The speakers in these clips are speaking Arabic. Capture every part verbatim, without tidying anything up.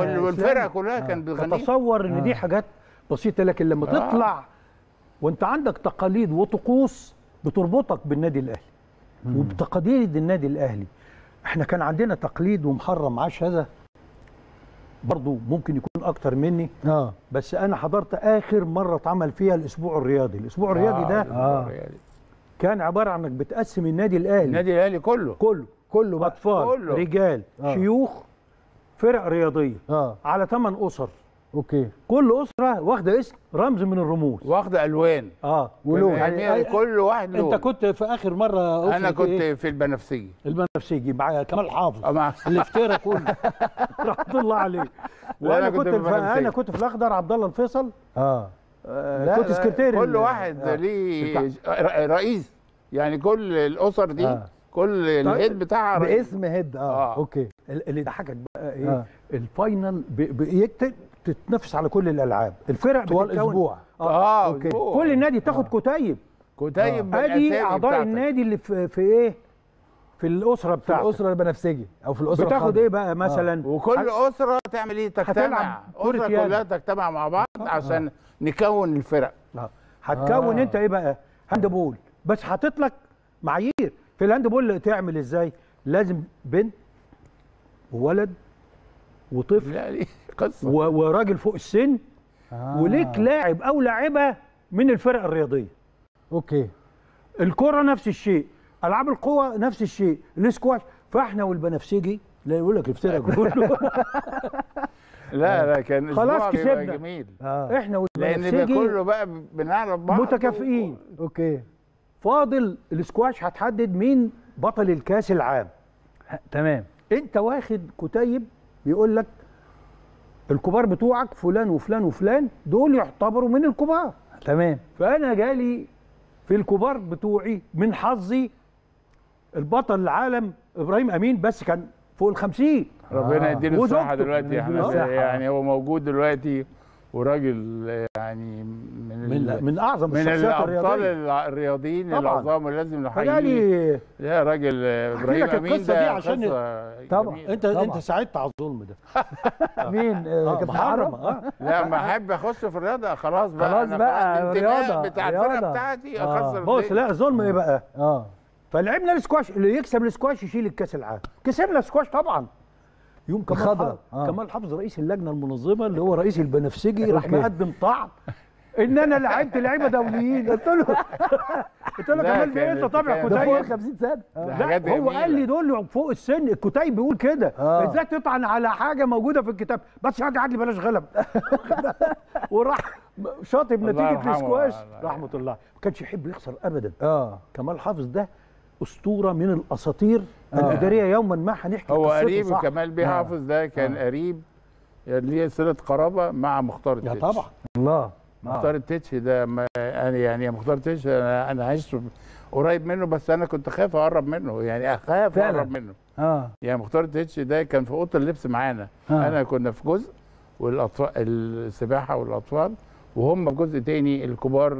والفرقه كلها آه. كانت بتغني. تتصور ان آه. دي حاجات بسيطه، لكن لما آه. تطلع وانت عندك تقاليد وطقوس بتربطك بالنادي الاهلي وبتقاليد النادي الاهلي. احنا كان عندنا تقليد ومحرم عاش هذا برضو ممكن يكون اكتر مني اه بس انا حضرت اخر مره اتعمل فيها الاسبوع الرياضي. الاسبوع الرياضي ده آه. كان عباره عن انك بتقسم النادي الاهلي النادي الاهلي كله كله كله بقى اطفال كله. رجال آه. شيوخ فرق رياضيه آه. على ثمان اسر. اوكي. كل اسره واخده اسم رمز من الرموز، واخده الوان اه ولون يعني كل واحد لون. انت كنت في اخر مره انا كنت إيه؟ في البنفسجي. البنفسجي مع كمال حافظ مع... اللي افترى كله رحمه الله عليه. وانا كنت في انا كنت في الاخضر عبد الله الفيصل اه, آه كنت سكرتير. كل واحد آه. ليه رئيس يعني كل الاسر دي آه. كل الهيد بتاعها باسم هيد اه, آه. اوكي. اللي ضحكك بقى ايه آه. الفاينل بيكتب تتنافس على كل الالعاب. الفرق طوال اسبوع اه, آه اوكي أسبوع. كل النادي تاخد آه. كتيب كتيب آه. ادي اعضاء النادي اللي في, في ايه في الاسره بتاعتك، في الاسره البنفسجي او في الاسره بتاخد ايه بقى مثلا آه. وكل اسره تعمل ايه؟ تجتمع اسره كلها تجتمع مع بعض آه. عشان آه. نكون الفرق. اه هتكون آه. انت ايه بقى؟ هاند بول، بس حاطط لك معايير في الهاند بول. تعمل ازاي؟ لازم بنت وولد وطفل لا دي قصه وراجل فوق السن آه. وليك لاعب او لاعبه من الفرق الرياضيه. اوكي. الكره نفس الشيء، العاب القوى نفس الشيء، الاسكواش. فاحنا والبنفسجي لا يقول لك الفرق كله لا لا كان خلاص كسبنا جميل آه. احنا والبنفسجي لان كله بقى بنعرف بعض متكافئين و... اوكي. فاضل الاسكواش هتحدد مين بطل الكاس العام. تمام. انت واخد كتيب بيقول لك الكبار بتوعك فلان وفلان وفلان دول يعتبروا من الكبار. تمام. فانا جالي في الكبار بتوعي من حظي البطل العالم ابراهيم امين، بس كان فوق الخمسين. ربنا آه. يديله الصحه دلوقتي. احنا يعني هو موجود دلوقتي وراجل يعني من من, من اعظم من الابطال الرياضيين العظام اللي لازم نحييه. يا راجل ابراهيم امين ده عشان طبعا انت طبعا. انت ساعدت على الظلم ده. مين كابتن محرم؟ اه لا ما احب اخش في الرياضه خلاص بقى. خلاص بقى الرياضه بتاع الفرقه بتاعتي اخسر. بص لا الظلم ايه بقى؟ اه فلعبنا السكواش، اللي يكسب السكواش يشيل الكاس العام. كسبنا السكواش طبعا. يوم كمال حافظ آه. كمال حافظ رئيس اللجنه المنظمه اللي هو رئيس البنفسجي راح مقدم طعن ان انا لعبت لعيبه دوليين. قلت له قلت له كمال بيه انت طابع كتيب فوق خمسين سنه. لا هو قال لي دول فوق السن الكتيب بيقول كده آه. ازاي تطعن على حاجه موجوده في الكتاب؟ بس حاجه عدلي بلاش غلب. وراح شاطب نتيجه السكواش رحمه الله. ما كانش يحب يخسر ابدا. اه كمال حافظ ده اسطوره من الاساطير آه. الاداريه. يوما ما هنحكي هو قريب كمال بيه حافظ ده كان آه. قريب ليه صله قرابه مع مختار التتش. يا طبعا الله. مختار التتش ده انا يعني مختار التتش انا انا عشت قريب منه، بس انا كنت خايف اقرب منه، يعني اخاف اقرب منه. اه يعني مختار التتش ده كان في اوضه اللبس معانا. آه. انا كنا في جزء والاطفال السباحه والاطفال، وهم في جزء تاني الكبار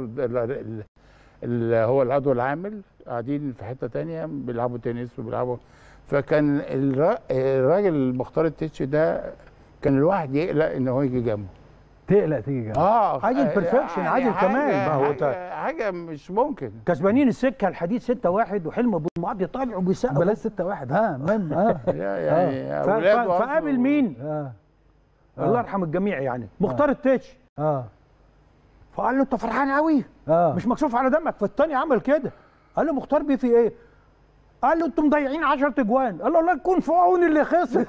اللي هو العضو العامل قاعدين في حته ثانيه بيلعبوا تنس وبيلعبوا. فكان الراجل مختار التتش ده كان الواحد يقلق ان هو يجي جنبه. تقلق تيجي جنبه اه عايز البرفكشن، عايز الكمال. ما هو حاجة, حاجه مش ممكن. كسبانين السكه الحديد ستة واحد وحلم ابو المعدي طالع وبيسقف بلاش ستة واحد ها المهم اه يعني آه. فقابل مين؟ اه الله يرحم الجميع يعني مختار آه. التتش. اه فقال له انت فرحان قوي آه. مش مكشوف على دمك. فالتاني عمل كده قال له مختار بيه في ايه؟ قال له انتم مضيعين عشرة اجوان. قال له الله يكون في عون اللي خسر.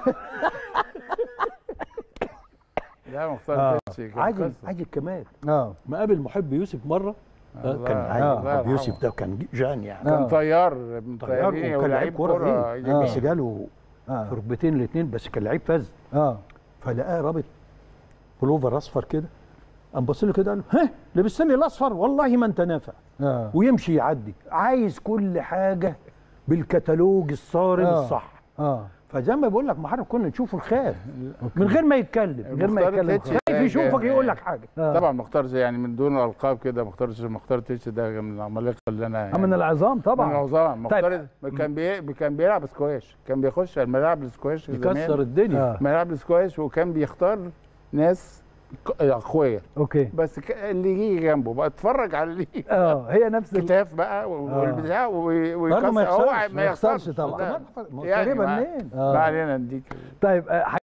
لا مختار التتش عايز عايز الكمال. اه مقابل محب يوسف مره آه. كان عايز يوسف ده كان جان يعني كان طيار من طيارين وكان لعيب كوره بس جاله في ركبتين الاثنين، بس كان لعيب فذ. اه فلقاه رابط بلوفر اصفر كده، قام بص له كده قال له ها لبستني الاصفر والله ما انت نافع. آه. ويمشي يعدي. عايز كل حاجه بالكتالوج الصارم آه. الصح. اه فزي ما بقول لك محرم كنا نشوفه الخير من غير ما يتكلم، من غير ما يتكلم خايف يشوفك يقول لك حاجه. طبعا مختار يعني من دون القاب كده، مختار مختار تيتش ده من العمالقه اللي انا يعني من العظام طبعا، من العظام. مختار طيب. كان بي... كان بيلعب سكواش، كان بيخش الملاعب السكواش يكسر الدنيا، ملاعب السكواش، وكان بيختار ناس اقوياء. اوكي، بس اللي يجي جنبه بقى اتفرج على اللي اه هي نفس الكتاف بقى والبتاع ويكسر. هو ما يخسرش طبعا. تقريبا منين؟ ما علينا نديك. طيب